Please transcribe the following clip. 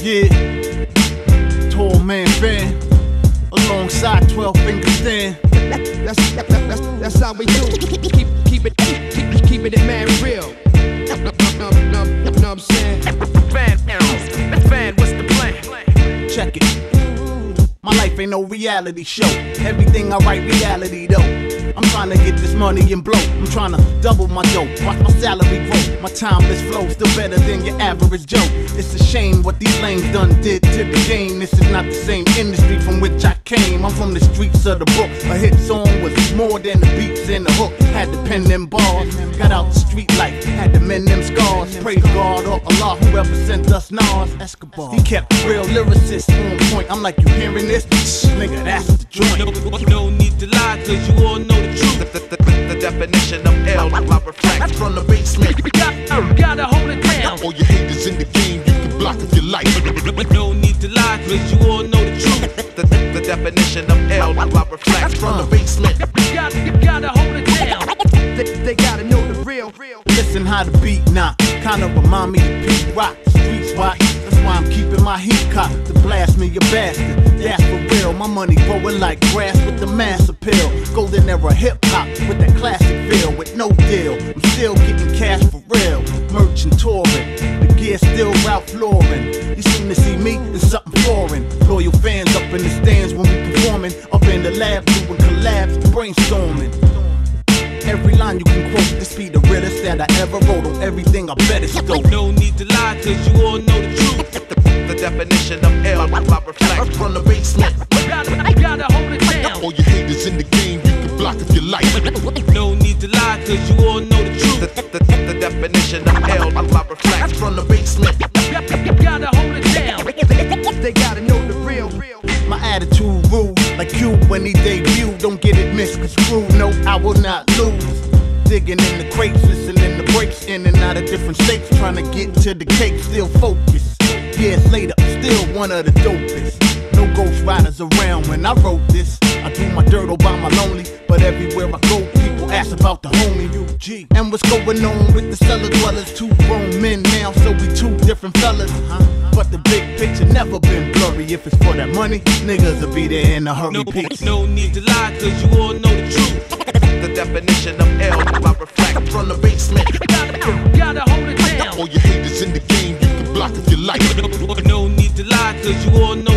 Yeah, Tall Man Fan, alongside 12 Finger Stan. That's how we do. Keep it man real. Know what I'm saying? Fan, what's the plan? Check it. My life ain't no reality show. Everything I write reality though. I'm trying to get this money and blow. I'm trying to double my dough, watch my salary grow. My timeless flow still better than your average Joe. It's a shame what these lames done did to the game. This is not the same industry from which I came. I'm from the streets of the book. A hit song was more than the beats and the hook. Had to pen them bars, got out the street life, had to mend them scars. Praise God or Allah, whoever sent us Nas Escobar. He kept real lyricists on point. I'm like, you hearing this? Nigga, that's the joint. No need to lie, cause you all know the truth. The definition of L, I reflect from the basement. Gotta hold it down. All your haters in the game, you can block if you like. No need to lie, cause you all know the truth. The definition of L, I reflect from the basement. Gotta hold it down. They gotta know the real. Listen how the beat knock, kinda remind me of Pete Rock. Streets watch, that's why I'm keeping my heat cocked to blast me, you bastard. That's for real, my money growing like grass with the mass appeal. Golden era hip hop with that classic feel, with no deal. I'm still getting cash for real, merch and touring. The gear still Ralph Lauren. You seem to see me in something foreign. Loyal fans up in the stands when we performing, up in the lab doing collabs, brainstorming. Every line you can quote, this be the realest that I ever wrote on everything I bet it's dope. No need to lie, cause you all know the truth. The definition of L, I reflect from the basement. Gotta hold it down. All your haters in the game, you can block if you like. No need to lie, cause you all know the truth. The definition of L, I reflect from the basement. Gotta hold it down. They gotta know the real. My attitude rude, like Cube when he debuted. Don't get it misconstrued, no, I will not lose. Digging in the crates, listening to breaks in and out of different states, trying to get to the cake, still focused. Years later, I'm still one of the dopest. No ghost riders around when I wrote this. I do my dirt all by my lonely, but everywhere I go, people ask about the homie UG. And what's going on with the cellar dwellers? Two grown men now, so we two different fellas. But the big picture never been blurry. If it's for that money, niggas will be there in a hurry. Peace. No need to lie, cause you all know the truth. The definition of L, I reflect from the basement. Gotta hold it down. All your haters in the game, you can block if you like. No need to lie, cause you all know